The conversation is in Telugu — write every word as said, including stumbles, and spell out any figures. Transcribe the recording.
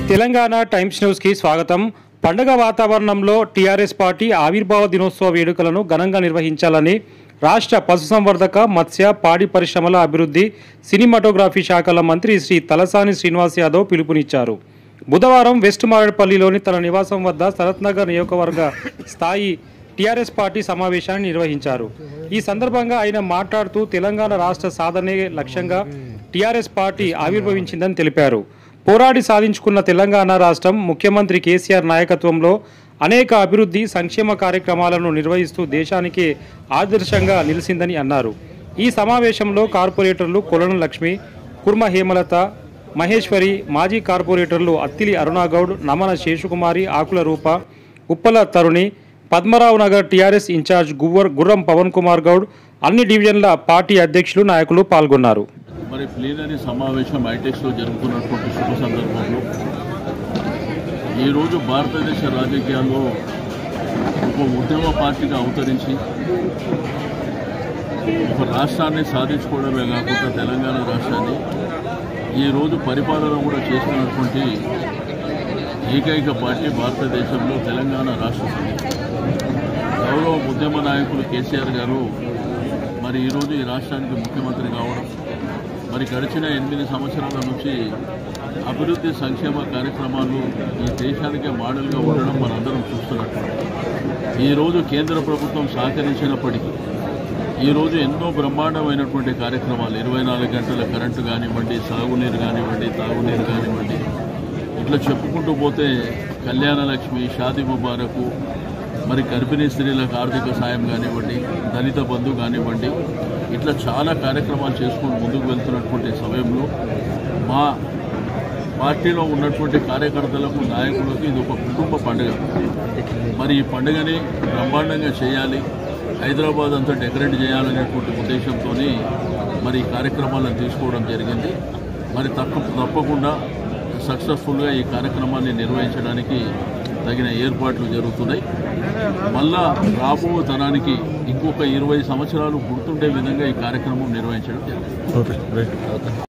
తెలంగాణ టైమ్స్ న్యూస్ కి స్వాగతం। పండగ వాతావరణంలో టీఆర్ఎస్ పార్టీ ఆవిర్భావ దినోత్సవ వేడుకలను ఘనంగా నిర్వహించాలని రాష్ట్ర పశుసంవర్ధక మత్స్య పాడి పరిశ్రమల అభివృద్ధి సినిమాటోగ్రఫీ శాఖల మంత్రి శ్రీ తలసాని శ్రీనివాస్ యాదవ్ పిలుపునిచ్చారు। బుధవారం వెస్ట్ మారేడుపల్లిలోని తన నివాసం వద్ద శరత్నగర్ నియోజకవర్గ స్థాయి టీఆర్ఎస్ పార్టీ సమావేశాన్ని నిర్వహించారు। ఈ సందర్భంగా ఆయన మాట్లాడుతూ తెలంగాణ రాష్ట్ర సాధనే లక్ష్యంగా టీఆర్ఎస్ పార్టీ ఆవిర్భవించిందని తెలిపారు। పోరాడి సాధించుకున్న తెలంగాణ రాష్ట్రం ముఖ్యమంత్రి కేసీఆర్ నాయకత్వంలో అనేక అభివృద్ధి సంక్షేమ కార్యక్రమాలను నిర్వహిస్తూ దేశానికి ఆదర్శంగా నిలిచిందని అన్నారు। ఈ సమావేశంలో కార్పొరేటర్లు కొలను లక్ష్మి, కుర్మ హేమలత, మహేశ్వరి, మాజీ కార్పొరేటర్లు అత్తిలి అరుణాగౌడ్, నమన శేషుకుమారి, ఆకుల రూప, ఉప్పల తరుణి, పద్మరావు నగర్ టీఆర్ఎస్ ఇన్ఛార్జ్ గువ్వర్ గుర్రం పవన్ కుమార్ గౌడ్, అన్ని డివిజన్ల పార్టీ అధ్యక్షులు నాయకులు పాల్గొన్నారు। మరి ప్లీనరీ సమావేశం ఐటెక్స్లో జరుగుతున్నటువంటి శుభ సందర్భంలో ఈరోజు భారతదేశ రాజకీయాల్లో ఒక ఉద్యమ పార్టీగా అవతరించి ఒక రాష్ట్రాన్ని సాధించుకోవడమే కాకుండా తెలంగాణ రాష్ట్రాన్ని ఈరోజు పరిపాలన కూడా చేస్తున్నటువంటి ఏకైక పార్టీ భారతదేశంలో తెలంగాణ రాష్ట్ర సమితి। గౌరవ ఉద్యమ నాయకులు కేసీఆర్ గారు మరి ఈరోజు ఈ రాష్ట్రానికి ముఖ్యమంత్రి కావడం, మరి గడిచిన ఎనిమిది సంవత్సరాల నుంచి అభివృద్ధి సంక్షేమ కార్యక్రమాలు ఈ దేశానికే మోడల్గా ఉండడం మనందరం చూస్తున్నట్టు ఈరోజు కేంద్ర ప్రభుత్వం సహకరించినప్పటికీ ఈరోజు ఎన్నో బ్రహ్మాండమైనటువంటి కార్యక్రమాలు ఇరవై నాలుగు గంటల కరెంటు కానివ్వండి, సాగునీరు కానివ్వండి, తాగునీరు కానివ్వండి, ఇట్లా చెప్పుకుంటూ పోతే కళ్యాణ లక్ష్మి, షాదీ ముబారకు, మరి గర్భిణీ స్త్రీలకు ఆర్థిక సాయం కానివ్వండి, దళిత బంధు కానివ్వండి, ఇట్లా చాలా కార్యక్రమాలు చేసుకుని ముందుకు వెళ్తున్నటువంటి సమయంలో మా పార్టీలో ఉన్నటువంటి కార్యకర్తలకు, నాయకులకు ఇది ఒక కుటుంబ పండుగ। మరి ఈ పండుగని బ్రహ్మాండంగా చేయాలి, హైదరాబాద్ అంతా డెకరేట్ చేయాలనేటువంటి ఉద్దేశంతో మరి ఈ కార్యక్రమాలను తీసుకోవడం జరిగింది। మరి తప్ప తప్పకుండా సక్సెస్ఫుల్గా ఈ కార్యక్రమాన్ని నిర్వహించడానికి తగిన ఏర్పాట్లు జరుగుతున్నాయి। మళ్ళా రాబో తరానికి ఇంకొక ఇరవై సంవత్సరాలు గుర్తుండే విధంగా ఈ కార్యక్రమం నిర్వహించడం జరిగింది।